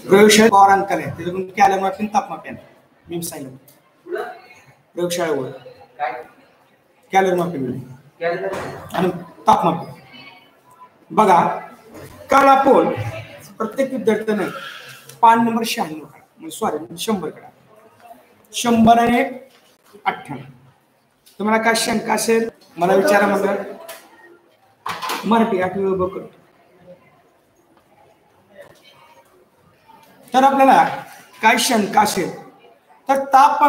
प्रयोगशाळेत पवारांकन आहे त्याच्याकडून कॅलर मापी तापमापी आहे मी सांगितलं प्रयोगशाळेवर कॅलर मापी आणि तापमापी बघा. काल आपण प्रत्येक विद्यार्थ्याने पान नंबर 96 काढा सॉरी 100 काढा 100 आणि 98. तुम्हाला काय शंका असेल मला विचारा. म्हणलं मराठी 8वी उभं करतो. तर आपल्याला काय शंका असेल तर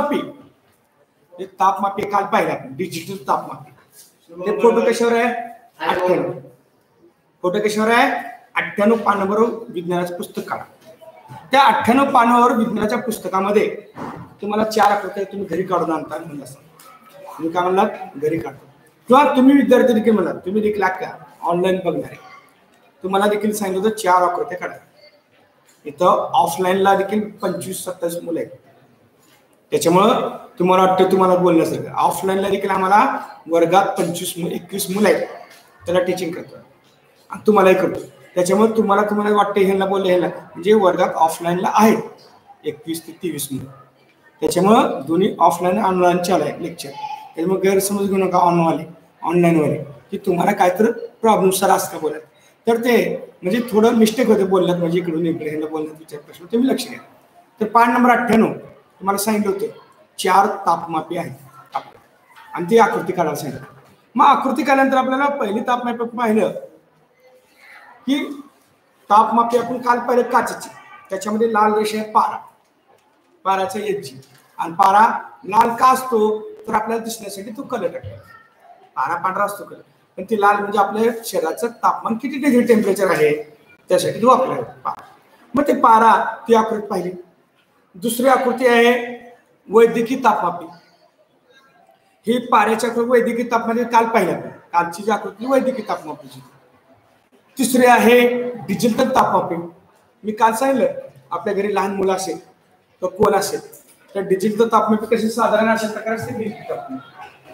तापमापी काल पाहिलं आपण डिजिटल तापमापी. ते फोटो कशावर आहे 98. फोटो कशावर आहे 98 पानावर विज्ञानाचं पुस्तक काढा. त्या 98 पानावर विज्ञानाच्या पुस्तकामध्ये तुम्हाला 4 आकृत्या तुम्ही घरी काढून आणता म्हणलं असं. तुम्ही काय म्हणलात घरी काढतो किंवा तुम्ही विद्यार्थी देखील म्हणलात तुम्ही देखील का ऑनलाईन बघणार आहे तुम्हाला देखील सांगितलं होतं 4 आकृत्या काढा. इथं ऑफलाईनला देखील 25-27 मुलं आहेत. त्याच्यामुळं तुम्हाला वाटतं तुम्हाला बोलण्यासारखं ऑफलाईनला देखील आम्हाला वर्गात 25-21 मुलं आहेत त्याला टीचिंग करतो आणि तुम्हालाही करतो. त्याच्यामुळे तुम्हाला वाटतं ह्यांना बोलले ह्यांना म्हणजे वर्गात ऑफलाईनला आहेत 21 ते 23 मुलं. त्याच्यामुळं दोन्ही ऑफलाईन ऑनलाईन चालू आहे लेक्चर. त्याच्यामुळे गैरसमज घेऊ नका ऑनलाईनवाले की तुम्हाला काहीतरी प्रॉब्लेम सर असं का बोलत तर ते म्हणजे थोडं मिस्टेक होते बोलण्यात म्हणजे इकडून इकडे ह्यांना बोलण्यात विचार प्रश्न तुम्ही लक्ष द्या. तर पान नंबर 98 तुम्हाला सांगितलं होतं 4 तापमापी आहेत आणि ती आकृती काढायला सांगितलं. मग आकृती काढल्यानंतर आपल्याला पहिली तापमापी पाहिलं की तापमापी आपण काल पाहिलं काचेची. त्याच्यामध्ये लाल रेषा आहे पाराचा एजची आणि पारा लाल का असतो तर आपल्याला दिसण्यासाठी तो कलर टाकतो. पारा पांढरा असतो कलर पण ती लाल म्हणजे आपल्या शरीराचं तापमान किती डिग्री टेम्परेचर आहे त्यासाठी तो वापरला. मग ते पारा ती आकृती पाहिली. दुसरी आकृती आहे वैद्यकीय तापमापी. ही पाऱ्याच्या वैद्यकीय तापमापी काल पाहिल्या कालची जी आकृती वैद्यकीय तापमापीची. तिसरी आहे डिजिटल तापमापी. मी काल सांगितलं आपल्या घरी लहान मुलं असेल तर कोण असेल तर डिजिटल तापमापी कशी साधारण अशा प्रकारे असते डिजिटल तापमापी.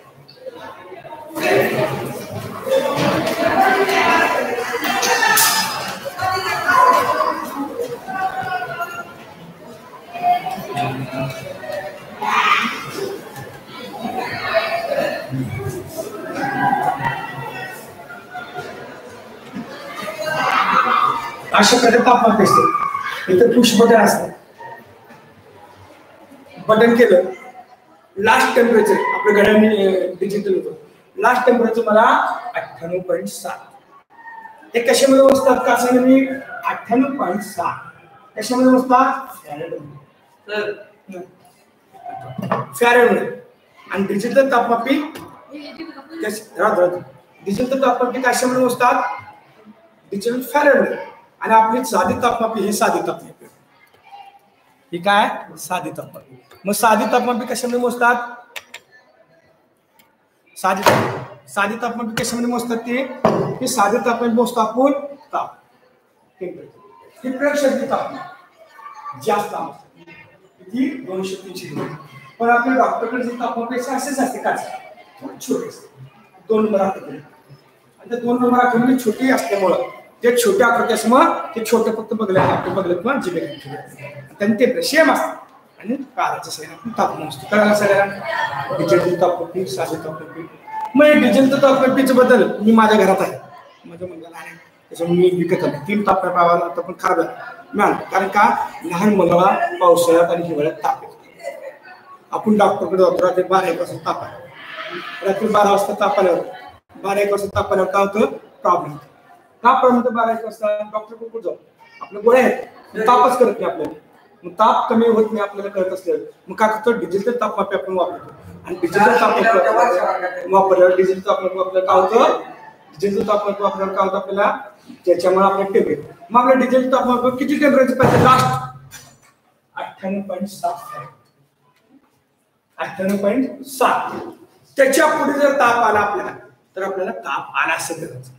अशा प्रकारे तापमान असते. इथं पुश बटन असतं. बटन केलं लास्ट टेम्परेचर आपल्या घड्याळाने डिजिटल होतं. लास्ट टेम्परेचर मला 98.7. हे कशामध्ये मोजतात का सांगा मी 98.7 कशामध्ये मोजतात फॅरेनहाइट. आणि डिजिटल तापमापी डिजिटल तापमापी कशामध्ये मोजतात डिजिटल फॅरेनहाइट. आणि आपली साधी तापमापी ही साधी तापमापी ही काय साधी तापमापी. मग साधी तापमापी कशामध्ये मोजतात साधी तापमापी कशामध्ये मोजतात ते साधी तापमान मोजतो आपण ताप टेम्परेचर. प्रयोगशाळेची तापमान जास्त किती 200-300 पण आपल्या डॉक्टरकडे जे तापमापी असेच असते का छोटे असते 2 नंबर आकृती. आणि त्या 2 नंबर आकृती छोटी असल्यामुळं ते छोट्या आकृती असल्यामुळं ते छोटे फक्त बघलं किंवा जिबे त्यांनी ते सेम असतं. आणि काराचं सगळ्या आपण तापमान असतो कळायला सगळ्या डिजिटल तापमापी साधी तापमापी. मग डिजिटल तापमापीच्या बद्दल मी माझ्या घरात आहे माझ्या मुलाला आहे त्याच्यामुळे मी विकत आलो 3 तापमापी आता पण खराब आहे कारण का लहान मुलाला पावसाळ्यात आणि हिवाळ्यात ताप येतो. आपण डॉक्टरकडे जातो रात्री 12-1 वाजता ताप आला रात्री 12 वाजता ताप आल्यावर 12-1 वाजता ताप आल्यावर काय होतं प्रॉब्लेम का प्रॉब्लेम होतं 12-1 वाजता डॉक्टरकडे कुठं जाऊ आपल्या गोळ्या आहेत तापच करत नाही आपल्याला. मग ताप कमी होत नाही आपल्याला कळत असलेलं मग काय करतो डिजिटल तापमापी आपण वापरतो. आणि डिजिटल तापमापी वापरल्यावर डिजिटल तापमापी वापरलं काय होतं डिजिटल तापमापी वापरल्यावर काय होतं आपल्याला त्याच्यामुळे आपल्या टेम्परेचर मग आपल्या डिजिटल तापमापी किती टेम्परेचर पाहिजे लास्ट 98.7 98.7. त्याच्या पुढे जर ताप आला आपल्याला तर आपल्याला ताप आला असं करायचं.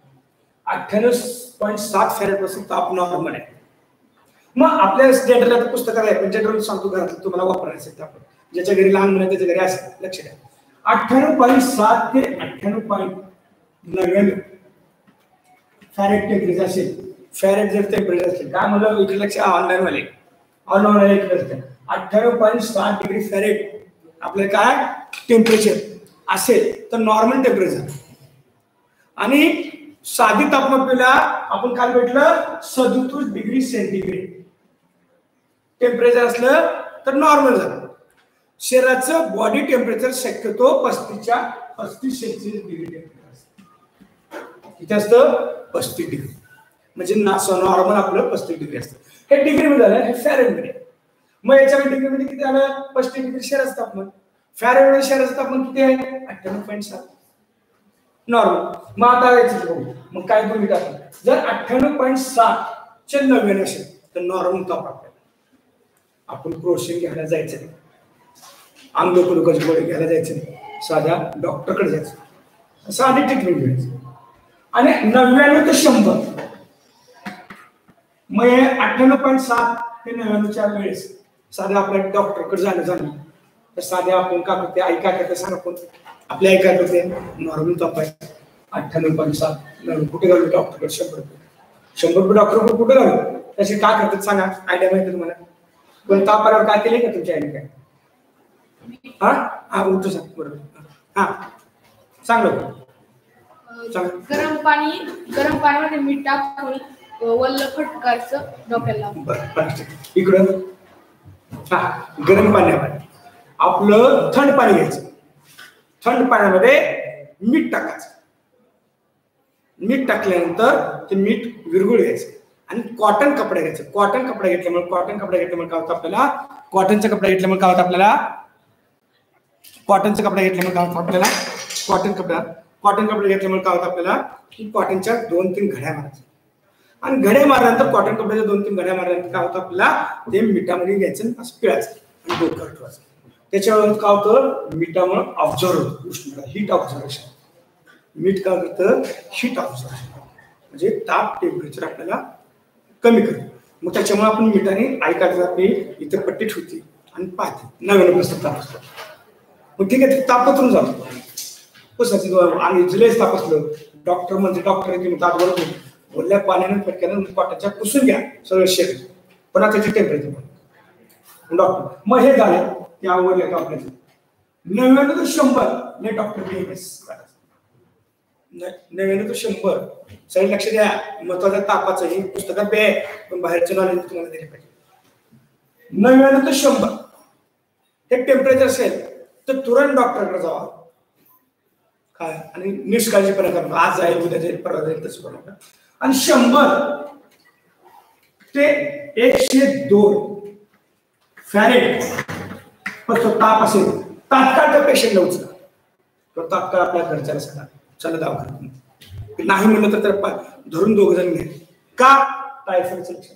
98.7 फॅरेनहाइट ताप नॉर्मल आहे. मग आपल्या जनरल पुस्तकात आहे पण जनरल सांगतो घरात तुम्हाला वापरायचं आपण ज्याच्या घरी लहान मुलं त्याच्या घरी असेल लक्ष द्या. 98.7 ते 98.99 फॅरेनहाइट टेम्परेचर असेल फॅरेट जर टेम्परेचर असेल, काय म्हणलं इकडे लक्ष ऑनलाईन वाले ऑनलाईन इकडे असते 98.7 डिग्री फॅरेट आपलं काय टेम्परेचर असेल तर नॉर्मल टेम्परेचर. आणि साधी तापमापीला आपण काय भेटलं 37 डिग्री सेंटीग्रेड टेम्परेचर असलं तर नॉर्मल झालं. शरीराचं बॉडी टेम्परेचर शक्यतो 35 सेल्सिअस डिग्री टेम्परेचर असतं. किती असतं 35 डिग्री म्हणजे नॉर्मल आपलं 35 डिग्री असतं. हे डिग्री मध्ये झालं, हे फॅरेनहाइट. मग याच्यामध्ये डिग्री मध्ये किती आलं 35 डिग्री शरीराचं तापमान. फॅरेनहाइट शरीराचं तापमान किती आहे 98.7 नॉर्मल. मग आता याचं बघू मग काय तुम्ही टाका जर 98.7 चे 99 असेल तर नॉर्मल ताप आपल्याला आपण प्रोशन घ्यायला जायचं नाही, अंगदुखीची गोळी घ्यायला जायचं नाही, साध्या डॉक्टरकडे जायचं, साधी ट्रीटमेंट घ्यायची. आणि 99 ते 100 मग 98.7 ते 99च्या वेळेस साध्या आपल्या डॉक्टरकडे झालं तर साध्या आपण काय करते आई काय करते सांगा कोण आपल्या आई काय करते नॉर्मल ताप आहे 98.7 कुठे घालू डॉक्टरकडे 100 रुपये डॉक्टरकडे कुठे घालू त्याचे काय करतात सांगा आयडिया माहिती तुम्हाला. पण ताप आल्यावर काय केले का तुमच्या आईने काय हा उठतो सांग बरोबर हा चांगलं गरम पाण्यामध्ये मीठ टाकून वल्ल फटकारचं डोक्याला. बरं इकडं हा गरम पाण्यामध्ये आपलं थंड पाणी घ्यायचं, थंड पाण्यामध्ये मीठ टाकायचं, मीठ टाकल्यानंतर ते मीठ विरघळू घ्यायचं आणि कॉटन कपडा घ्यायचं. कॉटन कपडा घेतल्यामुळे काय होतं आपल्याला कॉटनचा कपडा घेतल्यामुळे काय होतं आपल्याला कॉटनचा कपडा घेतल्यामुळे काय होतं आपल्याला कॉटन कपडा घेतल्यामुळे काय होतं आपल्याला की कॉटनच्या 2-3 घड्या मारायच्या आणि घड्या मारल्यानंतर कॉटन कपड्याच्या 2-3 घड्या मारल्यानंतर काय होतं आपल्याला ते मिठामध्ये घ्यायचं असं पिळायचं आणि डोकं ठेवायचं. त्याच्यावर काय होतं मिठामुळे ऑब्झर्व होतं उष्णता हीट ऑब्झर्वेशन. मीठ काय करतं हीट ऑब्झर्वेशन म्हणजे ताप टेम्परेचर आपल्याला कमी करतो. मग त्याच्यामुळे आपण मिठाने ऐकायचं आपली इथं पट्टी ठेवते आणि पाहते 99% ताप असतो. मग ठीक आहे ताप पत्रून जातो पुसायचं आणि जुलेच ताप असलं डॉक्टर म्हणजे डॉक्टर ताप बरोबर बोलल्या पाण्याने फटक्यानं कॉटनच्या पुसून घ्या सगळं शरीर पण आता त्याची टेम्परेचर डॉक्टर. मग हे झालं ते आवडलं का आपल्याला 99 ते 100 ने डॉक्टर BMS 99 ते 100 सगळे लक्ष द्या. महत्वाच्या तापाचं ही पुस्तकात बे पण बाहेरचं नॉलेज तुम्हाला दिले पाहिजे. 99 ते 100 हे टेम्परेचर असेल तर तुरंत डॉक्टरकडे जावा काय आणि निष्काळजीपणा करू आज जाईल उद्या जाईल परवा जाईल तसं करू नका. आणि 100 ते 102 फॅरेट तो ताप असेल तात्काळ त्या पेशंटला उचला तो तात्काळ आपल्या घरच्याला सांगा चला दवाखान्यात. नाही म्हणलं तर धरून 2 जण घ्या का टायफॉइडचं लक्षण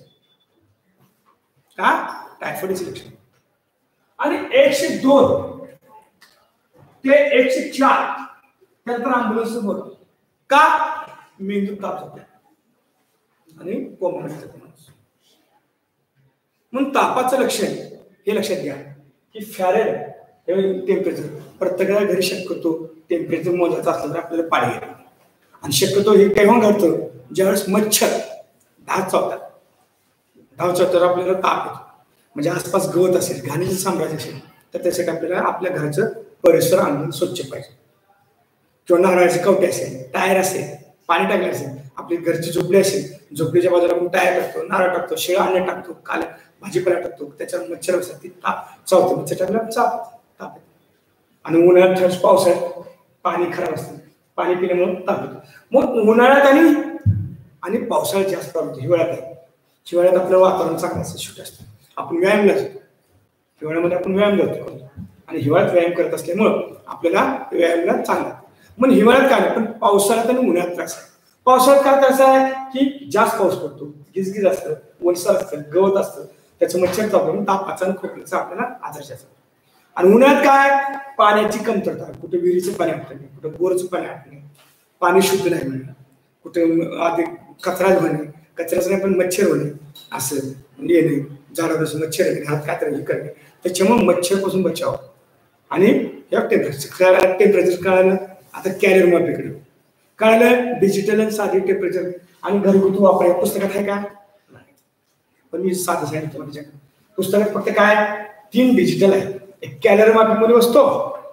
टायफॉइडचं लक्षण. आणि 102 ते 104 त्यानंतर अँब्युलन्स बोलवा का मेंदू ताप होतो आणि कोमा येतो माणूस. म्हणून तापाचं लक्षण हे लक्षात घ्या की फॅरेट हे टेम्परेचर प्रत्येकाला घरी शक्यतो टेम्परेचर मोजायचं असलं तर आपल्याला पाणी येतं आणि शक्यतो हे केव्हा घडतं ज्यावेळेस मच्छर धाव चावतात तर आपल्याला ताप येतो. म्हणजे आसपास गवत असेल घाणीचं साम्राज्य असेल तर त्यासाठी आपल्याला आपल्या घराचं परिसर आणून स्वच्छ पाहिजे. किंवा नारळाची कवटी असेल टायर असेल पाणी टाकले असेल आपली घरची झोपडी असेल झोपडीच्या बाजूला आपण टायर टाकतो नारळ टाकतो शिळं अन्न टाकतो काल भाजीपाला टाकतो त्याच्यावर मच्छर असतात ती ताप चावतो मच्छर टाकल्यावर ताप येतो. आणि उन्हाळ्यात पावसाळ्यात पाणी खराब असतं पाणी पिल्यामुळे ताप येतो. मग उन्हाळ्यात आणि पावसाळ्यात जास्त प्रॉब्लेम होतो. हिवाळ्यात आपलं वातावरण चांगलं असतं शुट असतं आपण व्यायामला जातो हिवाळ्यामध्ये आपण व्यायाम करतो आणि हिवाळ्यात व्यायाम करत असल्यामुळं आपल्याला व्यायामला चांगला. मग हिवाळ्यात काय नाही पण पावसाळ्यात आणि उन्हाळ्यात त्रास आहे. पावसाळ्यात काय त्रास आहे की जास्त पाऊस पडतो गिजगिज असतं वलसर असतं गवत असतं त्याचं मच्छर चावतो तापाचा आणि खोकल्याचा आपल्याला आजार जास्त. आणि उन्हाळ्यात काय पाण्याची कमतरता कुठे विहिरीचं पाणी आटत नाही कुठे बोरचं पाणी आटत नाही पाणी शुद्ध नाही म्हणणं कुठे आधी कचराच होणे कचऱ्याचं नाही पण मच्छर होणे असं येणे झाडापासून मच्छर येणे हात कातरणे करणे त्याच्यामुळे मच्छरपासून बचाव. आणि या टेम्परेचर कळालं आता कॅरियर माप इकडे कळालं डिजिटल आणि साधी टेम्परेचर आणि घरगुती वापर पुस्तकात आहे का? नाही. पण मी साधं सांगितलं तुम्हाला, पुस्तकात फक्त काय 3 डिजिटल आहे. एक कॅलरी मापी म्हणून असतो,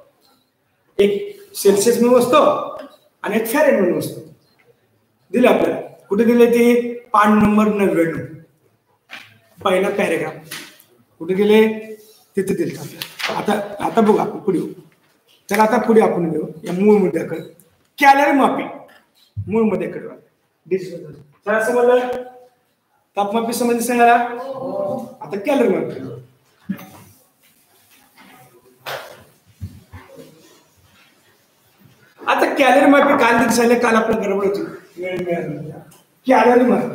एक सेल्सिअस म्हणून असतो आणि एक फॅरेनहाइट म्हणून असतो. दिले आपल्याला. कुठे दिले ते? पान नंबर 99 पहिला पॅरेग्राफ कुठे गेले? तिथे दिले आपल्याला. आता बघू आपण पुढे येऊ. तर आता पुढे आपण घेऊ या मूळ मुद्द्याकडे. कॅलरी मापी मूळ मुद्द्याकडे डिजिटल. काय समजलं? तापमापी समजलं सांगा. आता कॅलरी मापी. आता कॅलरी मापी काल दिवसाला काल आपल्या गडबड होती, वेळ मिळाला. कॅलरी मापी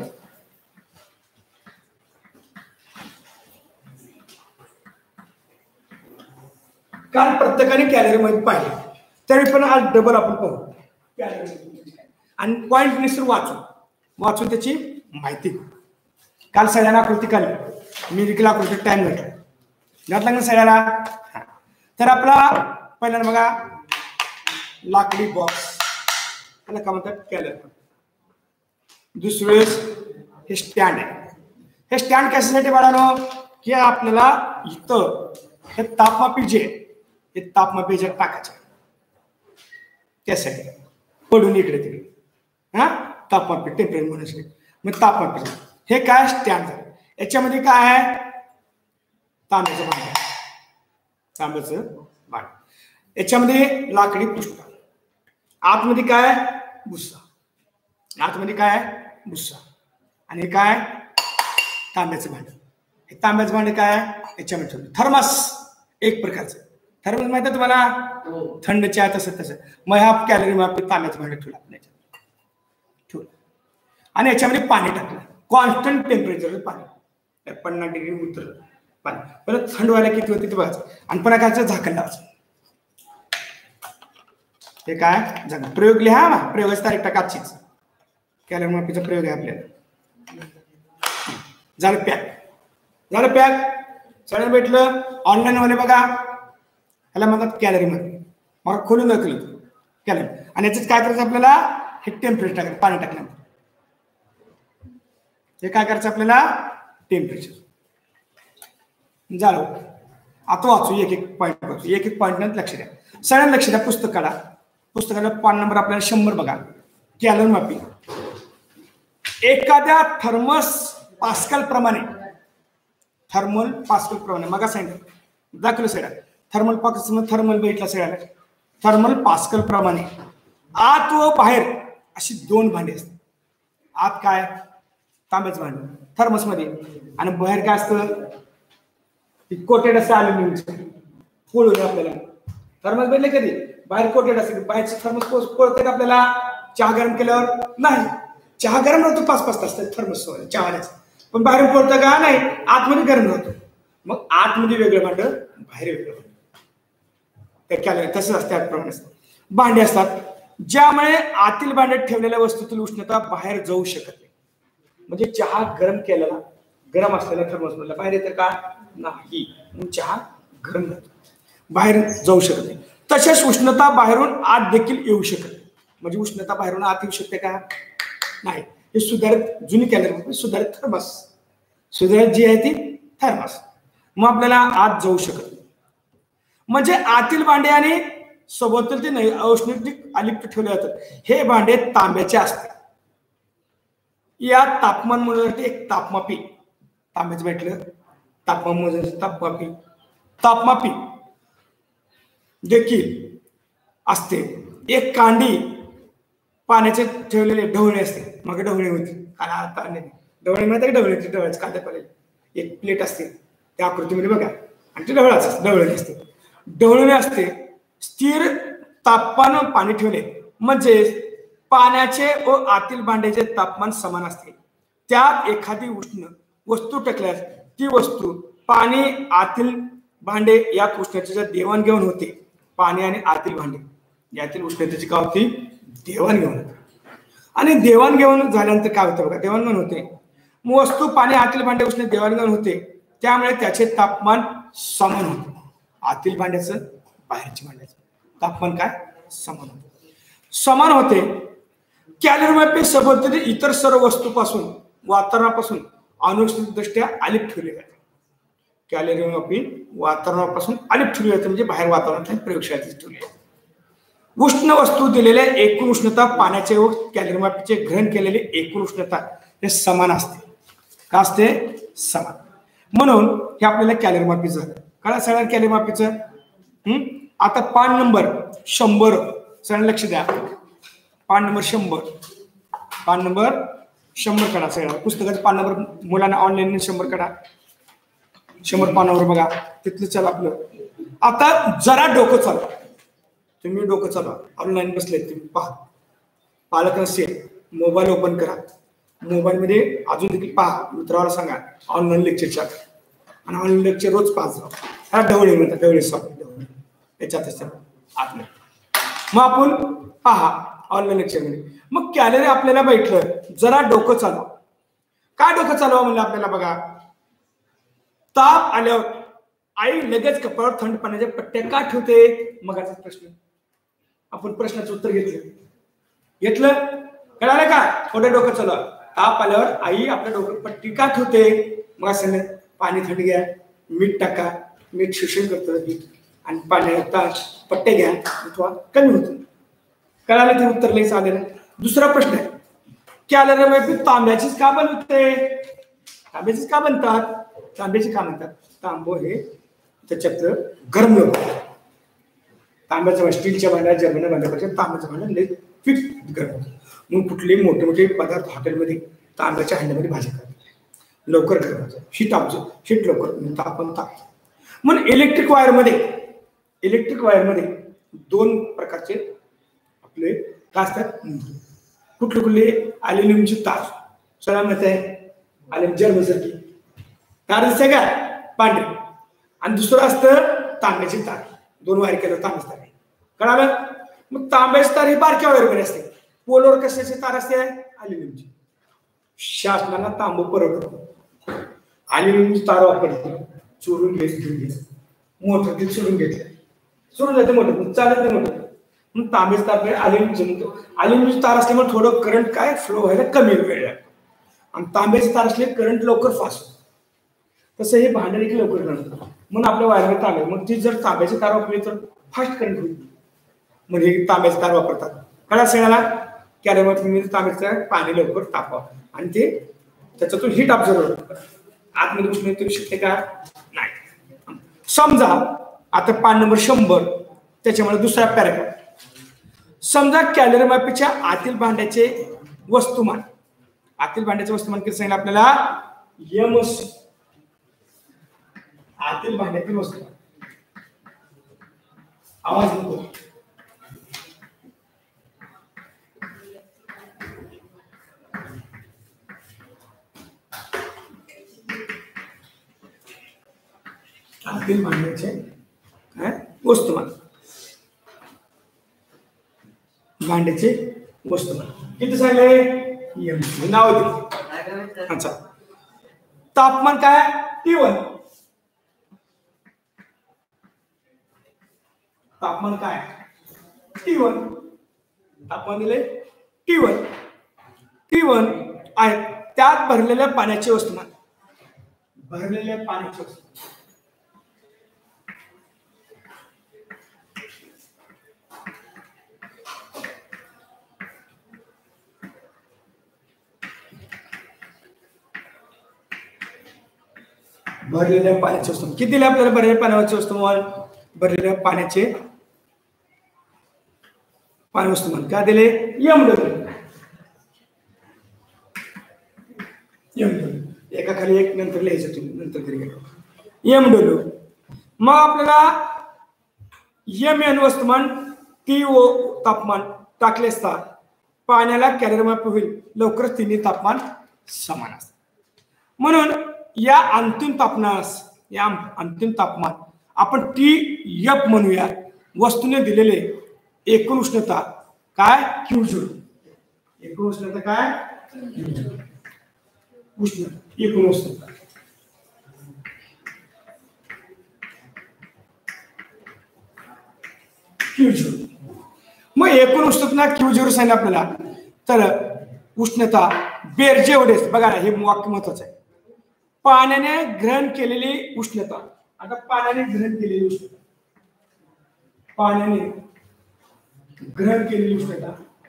काल प्रत्येकाने कॅलरी मापी पाहिजे, तरी पण आज डबल आपण पाहू कॅलरी आणि पॉईंट निसर वाचून त्याची माहिती. काल सगळ्यांना आकृती काढली, मी देखील आकृती टाइम घातला ना सगळ्याला. तर आपला पहिल्यांदा बघा लाकडी बॉक्स, त्याला काय म्हणतात? कॅलरी. दुसरी वेळेस हे स्टँड आहे. हे स्टँड कशासाठी बाळानो? की आपल्याला इथं हे तापमापी जे हे तापमापी जे टाकायचं त्यासाठी पडून इकडे तिकडे तापमापी टेम्परेचर म्हणून. मग तापमापी हे काय? स्टँड झालं. याच्यामध्ये काय आहे? तांब्याचं भांड. याच्यामध्ये लाकडी पृष्ठ, आतमध्ये काय? भुस्सा. आतमध्ये काय? भुस्सा. आणि काय? तांब्याचं भांड. हे तांब्याचं भांड काय? याच्यामध्ये ठेवलं. थर्मस एक प्रकारचं. थर्मस माहिती आहे तुम्हाला? थंड चहा तसं. मग हा कॅलरी मापी तांब्याचं भांड ठेवलं आपण याच्यात ठेवलं. आणि याच्यामध्ये पाणी टाकलं. कॉन्स्टंट टेम्परेचर पाणी 50 डिग्री उतरलं पाणी. परत थंड व्हायला किती होते ते बघायचं. आणि पुन्हा काय? झाकण लावायचं. हे काय? झाकण. प्रयोग लिहा ना, प्रयोगाची तारीख टाका आजचीच. कॅलरी मापीचा प्रयोग आहे आपल्याला. झालं पॅक. सगळं भेटलं. ऑनलाईन वाले बघा, ह्याला म्हणतात कॅलरी मापी. मग खोलून दाखवलं कॅलरी. आणि याच्यात काय करायचं आपल्याला? हे टेम्परेचर टाकायचं. पाणी टाकल्यानंतर हे काय करायचं आपल्याला? टेम्परेचर झालं. आता वाचू एक पॉईंट वाचू. एक पॉईंट लक्ष द्या. सगळ्यांना लक्ष द्या. पुस्तकाला पान नंबर आपल्याला 100 बघा. कॅलरी मापी एखाद्या थर्मल पास्कल प्रमाणे मग सांगितलं दाखवलं सगळ्या. थर्मल भेटला सगळ्याला. थर्मल पास्कल प्रमाणे आत व बाहेर अशी 2 भांडी असतात. आत काय? तांब्याचं भांड थर्मस मध्ये, आणि बाहेर काय असतं? कोटेड असतं अल्युमिनियमचं. पोळून आपल्याला थर्मस भेटले कधी? बाहेर कोटेड असते. बाहेरचे थर्मस पोळतात आपल्याला चहा गरम केल्यावर? नाही. चहा गरम राहतो 5-5 तास थर्मस चहाच. पण बाहेर पोळतं का? नाही. आतमध्ये गरम राहतो. मग आतमध्ये वेगळं भांड, बाहेर वेगळं भांड. त्या कॅलरी तसंच असतं. त्याप्रमाणे भांडे असतात ज्यामुळे आतील भांड्यात ठेवलेल्या वस्तूतील उष्णता बाहेर जाऊ शकत नाही. म्हणजे चहा गरम केलेला, गरम असलेला थर्मस मधला बाहेर येतं का? नाही. चहा गरम जातो, बाहेर जाऊ शकत नाही. तशाच उष्णता बाहेरून आत देखील येऊ शकत नाही. म्हणजे उष्णता बाहेरून आत येऊ शकते का? नाही. हे सुधारित जुनी कॅलरी सुधारित थर्मस, सुधारित जी आहे ती थर्मस. मग आपल्याला आत जाऊ शकत नाही. म्हणजे आतील भांडे आणि सोबतील ते औष्णिक अलिप्त ठेवले जातात. हे भांडे तांब्याचे असतात. या तापमान मोजण्यासाठी एक तापमापी, तांब्याचं भेटलं तापमान मोजण्यासाठी तापमापी देखील असते. एक कांडी पाण्याचे ठेवलेले ढवळे असते. मग ढवळे होते ढवळे माहिती का? ढवळ्याचे कांद्या पाहिजे. एक प्लेट असते त्या आकृतीमध्ये बघा, आणि ते ढवळे असते. ढवळे असते. स्थिर तापमान पाणी ठेवले म्हणजे पाण्याचे व आतील भांड्याचे तापमान समान असते. त्यात एखादी उष्ण वस्तू टाकल्यास ती वस्तू, पाणी, आतील भांडे यात उष्णतेची देवाणघेवाण होते. पाणी आणि आतील भांडे यातील उष्णतेची काय होती? देवाणघेवाण होते. आणि देवाणघेवाण झाल्यानंतर काय होतं बघा? देवाणघेवाण होते. वस्तू, पाणी, आतील भांडे उष्ण देवाणघेवाण होते. त्यामुळे त्याचे तापमान समान होते. आतील भांड्याचं, बाहेरच्या भांड्याचं तापमान काय? समान होते. कॅलरीमापी सभोवताली इतर सर्व वस्तूपासून वातावरणापासून अनुष्ठितदृष्ट्या अलिप्त ठेवले जाते. कॅलरीमापी वातावरणापासून अलिप्त ठेवले जाते म्हणजे बाहेर वातावरणात प्रयोगशाळेत ठेवले जाते. उष्ण वस्तू दिलेल्या एकूण उष्णता पाण्याचे व कॅलरीमापीचे ग्रहण केलेले एकूण उष्णता हे समान असते. का असते? समान. म्हणून हे आपल्याला कॅलरीमापी झालं. कळा सगळ्या कॅलरीमापीचं. आता पान नंबर 100 सगळ्यांना लक्ष द्या. पान नंबर 100 पान नंबर 100 काढा. सगळ्या पुस्तकाचं पान नंबर मुलांना ऑनलाईन 100 काढा. 100 पानावर बघा तिथलं चला आपलं. आता जरा डोकं चालवा. तुम्ही डोकं चालवा. ऑनलाईन बसले तुम्ही पहा. पालक नसेल मोबाईल ओपन करा. मोबाईल मध्ये अजून देखील पहा. मित्राला सांगा ऑनलाईन लेक्चरच्या आणि ऑनलाईन लेक्चर रोज पाच हा ढवळे म्हणतात. ढवळे सॉफ्ट याच्यातच आपलं. मग आपण पहा ऑनलाईन लेक्चर मध्ये. मग कॅलरी आपल्याला भेटलं. जरा डोकं चालवा. काय डोकं चालवा म्हणलं आपल्याला बघा. ताप आल्यावर आई लगेच कपाळावर थंड पाण्याच्या पट्ट्या का ठेवते? मगाचा प्रश्न. आपण प्रश्नाचं उत्तर घेतलं. कळालं का? थोडं डोकं चालवा. ताप आल्यावर आई आपल्या डोक्यात पट्टी का ठेवते? मग असं पाणी थंड घ्या, मीठ टाका, मीठ शोषण करतं आणि पाण्यात पट्टे घ्या अथवा कमी होतं. कळालं ते उत्तर लईच आलेलं. दुसरा प्रश्न आहे. कॅलरीमापी तांब्याचीच का बनते? तांब्याचीच का बनतात? तांब्याची का म्हणतात? तांबो हे त्याच्यात गरम होतं. तांब्याचं स्टीलच्या भांड्यात जर्मन भांड्यापेक्षा तांब्याचं भांडं लई फिक्स गरम होतं. मग कुठले मोठे मोठे पदार्थ हॉटेलमध्ये तांब्याच्या हांड्यामध्ये भाजी करतात. लवकर गरम शीट लवकर तापन ताप. म्हणून इलेक्ट्रिक वायरमध्ये दोन प्रकारचे आपले काय असतात? कुठले अल्युमिनियमची तार. सगळ्या माहिती आहे. अल्युमिनियम जर्मनसारखी तार दिसते का? पांढरी. आणि दुसरं असतं तांब्याची तार. दोन वायर केलं तांब्याची तार. कळालं? मग तांब्याची तार ही बारक्या वायरमध्ये असते. पोलवर कशाची तार असते? अल्युमिनियमची. शासनाला तांबू परवडत अल्युमिनियमची तार वापरते. चोरून घेतली मोठं ते सोडून जाते मोठं चालत नाही मोठं. मग तांब्याची तार अल्युमिनियमची तार असल्यामुळे थोडं करंट काय फ्लो व्हायला कमी वेळ लागतो. आणि तांब्याची तार असले करंट लवकर फास्ट होतं. तसं हे भांडं देखील लवकर करंट म्हणून आपल्या वायरमध्ये तांबे. मग ती जर तांब्याची तार वापरली तर फास्ट करंट होईल. म्हणजे हे तांब्याची तार वापरतात. कळा सगळ्याला? कॅलरीमापी तांब्याचं पाणी लवकर तापवा आणि ते त्याच्यातून हीट ऑब्झर्व होतं. आतमध्ये उष्ण येऊ शकते का? नाही. समजा आता पान नंबर 100 त्याच्यामध्ये दुसरा पॅराग्राफ. समजा कॅलरीमापीच्या आतील भांड्याचे वस्तुमान किती सांगितलं आपल्याला? यमसी. आतील भांड्यातील वस्तुमान. आवाज नको. आतील भांड्याचे वस्तुमान. भांड्याचे वस्तुमान किती सांगले? नाव दिले. अच्छा. तापमान काय? T1. तापमान काय? T1. तापमान दिले T1 आहे. त्यात भरलेल्या पाण्याचे वस्तुमान. भरलेल्या पाण्याचे वस्तुमान भरलेल्या पाण्याचे वस्तुमान किती दिले आपल्याला? भरलेल्या पाण्याचे वस्तुमान. भरलेल्या पाण्याचे पाणी वस्तुमान काय दिले? एमडब्ल्यू. एका खाली एक नंतर लिहायचं तुम्ही नंतर तरी एमडब्ल्यू. मग आपल्याला एमएन वस्तुमान टीओ तापमान टाकले असता पाण्याला कॅलरीमापी होईल. लवकरच तिन्ही तापमान समान असतात. म्हणून या अंतिम तापमान आपण TF म्हणूया. वस्तूने दिलेले एकूण उष्णता काय? Q0. एकूण उष्णता काय? एकूण उष्णता Q0. मग एकूण उष्णता Q0 सांगितलं आपल्याला. तर उष्णता बेरजेवढेच बघा ना, हे वाक्य महत्वाचं आहे. पाण्याने ग्रहण केलेली उष्णता. आता पाण्याने ग्रहण केलेली उष्णता, पाण्याने ग्रहण केलेली उष्णता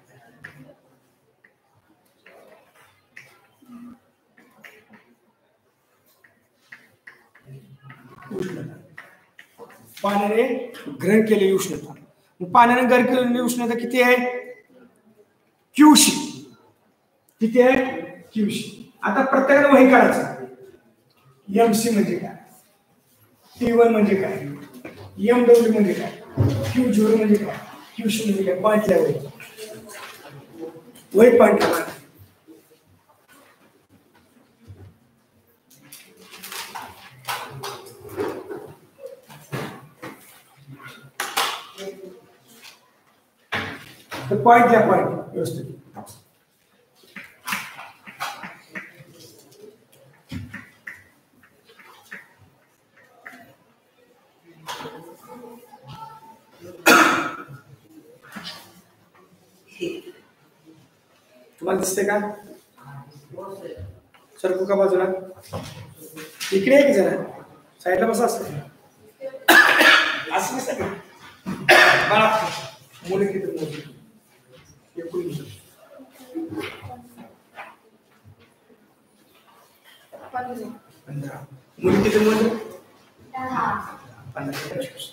पाण्याने ग्रहण केलेली उष्णता. पाण्याने ग्रहण केलेली उष्णता किती आहे? क्यूशी. किती आहे? क्यूशी. आता प्रत्येकाने वही काढायचं. एमसी म्हणजे काय, T1 म्हणजे काय, एमडब्ल्यू म्हणजे काय, Q0 म्हणजे काय, क्यूसी म्हणजे काय, पॉईंट लेवल वही पॉईंट लेवल. पॉइंट या पॉइंट व्यवस्थित. तुम्हाला दिसते का? सरकू का बाजूला? इकडे एक जरा साईडला बसा. असं असं नसतं का? मुलं किती मोठी मुली किती मोठी? 15.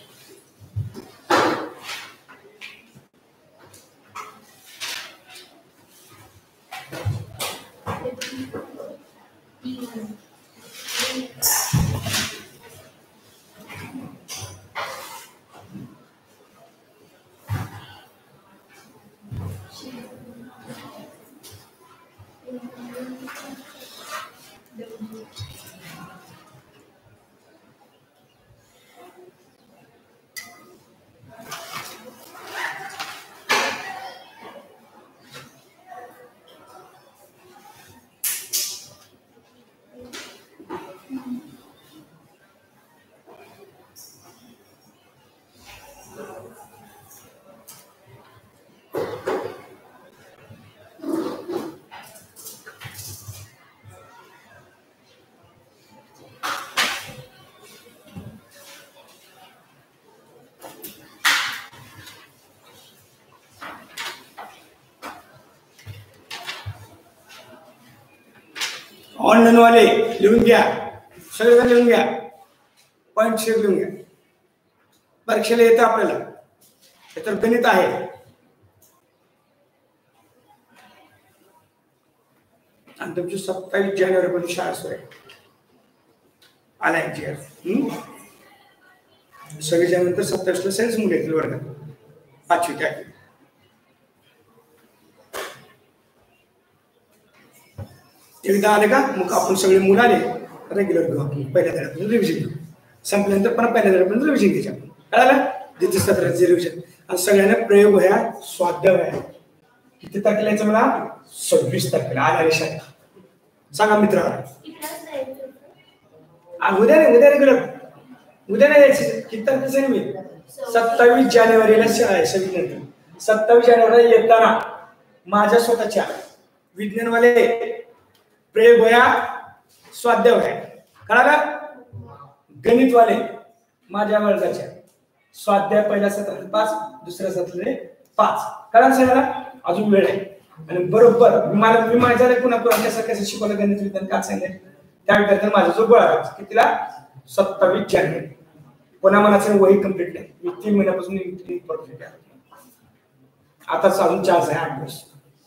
ऑनलाईन वाले लिहून घ्या, सगळं लिहून घ्या, पॉइंट शेअर लिहून घ्या. परीक्षेला येतं आपल्याला, त्याच्यावर गणित आहे. आणि तुमची 27 जानेवारीपर्यंत शाळा सुरू आहे. आलाय सगळ्याच्या नंतर 27ला सगळेच मुले येतील वर्गात, 5वी त्या. एकदा आले का मग आपण सगळे मुलं आले रेग्युलर घेऊ, आपण पहिल्या धड्यापर्यंत रिव्हिजन घेऊ. संपल्यानंतर पण पहिल्या धड्यापर्यंत रिव्हिजन घ्यायचे आपण. कळालं? द्वितीय सत्राचे रिव्हिजन. आणि सगळ्यांना प्रयोग व्हाया, स्वाध्याय व्हाया. किती तारखेला यायचं मला? 26 तारखेला. आला रे शाळेत. सांगा मित्र. उद्या नाही, उद्या रेग्युलर. उद्या नाही यायचं. किती तारखेला सांग मी? 27 जानेवारीला शाळा आहे. 27 जानेवारीला येताना माझ्या स्वतःच्या विज्ञानवाले प्रयोग वया, स्वाध्याय वया. कळालं? गणितवाले माझ्या वर्गाच्या स्वाध्याय पहिल्या सत्रात 5, दुसऱ्या सत्रात 5. कळालं सगळ्याला? अजून वेळ आहे. आणि बरोबर मी माझ्या पुन्हा कसं शिकवलं गणित विज्ञान का सांगितलं त्या विद्यार्थ्यांना माझा जो गोळा कितीला? 27 जानेवारी. पुन्हा मनाचं वही कम्प्लीट नाही. मी 3 महिन्यापासून परफेक्ट आहे. आता अजून 4 आहे, 8 दिवस.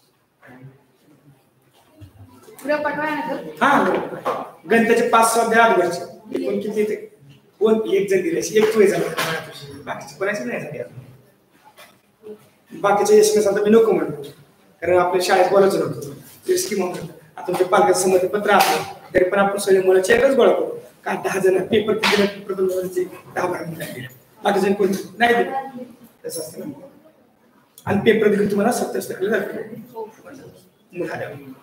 हा, गणिताचे 5 स्वाध्याय 8 वर्ष. कोण किती येते? कोण एक जण दिले, एक तू झाला, बाकीचे कोणाचे नाही झाले. बाकीचे एसएमएस आता मी नको म्हणतो, कारण आपल्या शाळेत बोलायचं नव्हतं. रिस्की म्हणून आता तुमच्या पालकाचं संमतीपत्र असलं तरी पण आपण सगळे मुलाचे एकच गोळा करू. काय 10 जण पेपर किती पेपर 10-12 मिनिटात बाकी जण कोण नाही दिले तसं असतं ना. आणि पेपर दिले तुम्हाला 27 तारखेला जाते.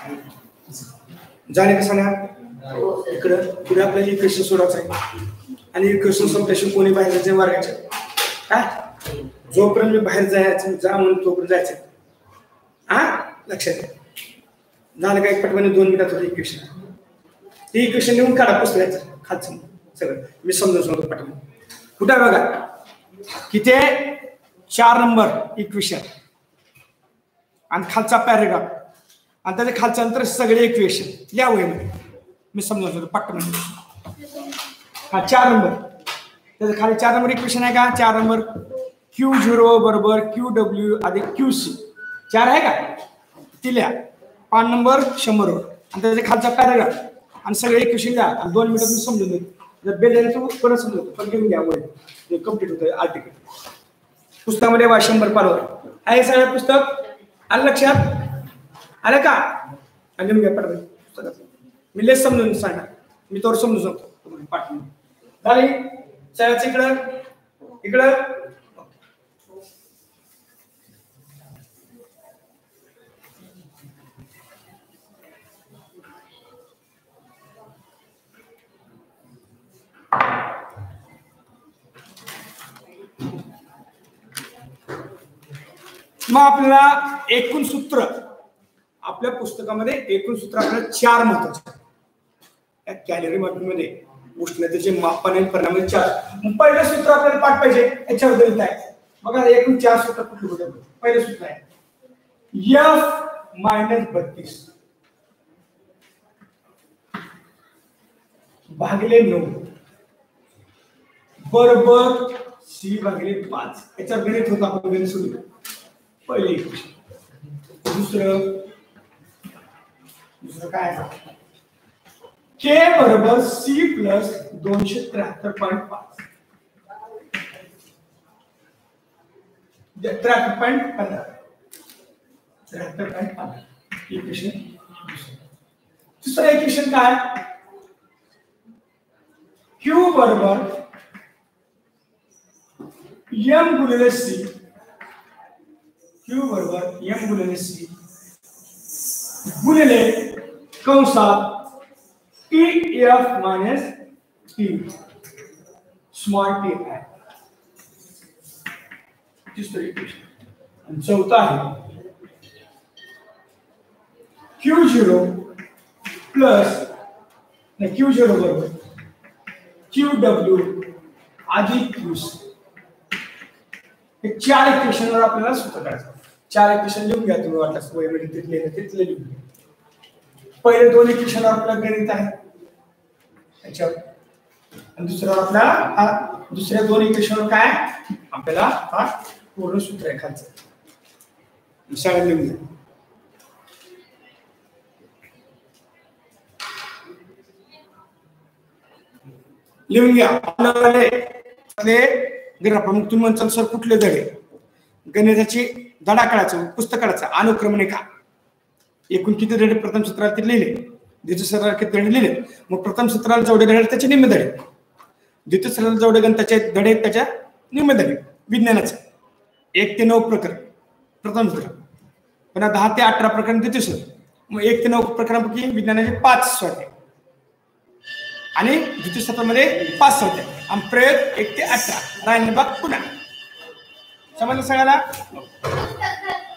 झाले का सांगा? इकडं पुढे आपल्याला इक्वेशन सोडवायचं आहे. आणि इक्वेशन संपल्याशिवाय कोणी बाहेर जायचं वर्गाच्या काय जोपर्यंत मी बाहेर जायचं जा म्हणून तोपर्यंत जायचं लक्षात घ्या झालं काय पटकन 2 मिनिटात होतं इक्वेशन ते इक्वेशन लिहून काढा पुस्तकाचं खालचं सगळं मी समजून सांगतो पटकन कुठे बघा किती 4 नंबर इक्वेशन आणि खालचा पॅरेग्राफ आणि त्याच्या खालच्या नंतर सगळे इक्वेशन या वहीमध्ये मी समजून सांगतो पटकन 4 नंबर त्याच्या खाली 4 नंबर इक्वेशन आहे का 4 नंबर Q0 बरोबर QW अधिक QC 4 आहे का ती लिहा 5 नंबर 100 वर आणि त्याच्या खालचा पॅराग्राफ आणि सगळे इक्वेशन द्या आणि 2 मिनिटात मी समजून देतो जर बेल झाले तर परत समजतो पण घेऊन घ्या वय कम्प्लीट होतं आर्टिकल पुस्तकामध्ये 100 पानावर आहे सगळं पुस्तक आलं लक्षात आलं का आणि घेऊन घ्या पटकन पुस्तकाचं मी लेस समजून सांगणार मी तोवर समजून सांगतो पाठवून झाली चलाच इकडं मग आपल्याला एकूण सूत्र आपल्या पुस्तकामध्ये एकूण सूत्र आपल्याला 4 महत्वाचे या कॅलरी मापीमध्ये उष्णतेचे मापन आणि परिणाम 4 पहिलं सूत्र आपल्याला पाठ पाहिजे याच्याबद्दल काय बघा एकूण 4 सूत्र कुठले कुठे पहिलं सूत्र आहे F-32 भागिले 9 बरोबर C भागिले 5 याच्यावर गणित होतं आपण गणित सुरू पहिले इक्वेशन दुसरं काय K बरोबर C प्लस 273.5 73.5 इक्वेशन दुसरं इक्वेशन काय Q बरोबर M गुणिले C Q बरोबर M गुणिले C गुणिले कंसात TF minus T small t है तिसरं इक्वेशन आणि चौथा आहे Q0 प्लस Q0 बरोबर QW अधिक QC हे 4 इक्वेशनवर आपल्याला सूत्र काढायचं 4 इक्वेशन लिहून घ्या तुम्ही वाटल्यास वहीमध्ये तिथले लिहून घ्या पहिले 2 इक्वेशन आपल्याला गणित आहे याच्यावर आणि दुसरा आपला दुसऱ्या 2 इक्वेशनवर काय आपल्याला हा पूर्ण सूत्र आहे खालचं शाळेत लिहून घ्या लिहून घ्या प्रमुख तुम्ही म्हणताल सर कुठले धडे गणिताची धडा काढायचं पुस्तक काढायचं अनुक्रमणिका एकूण किती धडे प्रथम सत्रात ते लिहिले द्वितीय सत्रात किती धडे लिहिले मग प्रथम सत्राला जेवढे धडे त्याचे निम्मे धडे द्वितीय सत्राला जेवढे गणिताचे धडे त्याच्या निम्मे धडे विज्ञानाचं 1 ते 9 प्रकरण प्रथम सत्र पुन्हा 10 ते 18 प्रकरण द्वितीय सत्र मग 1 ते 9 प्रकरणापैकी विज्ञानाचे 5 स्वाध्याय आणि द्वितीय सत्रामध्ये 5 स्वाध्याय आणि प्रयोग 1 ते 18 राहिलेले भाग पुन्हा समजलं सगळ्याला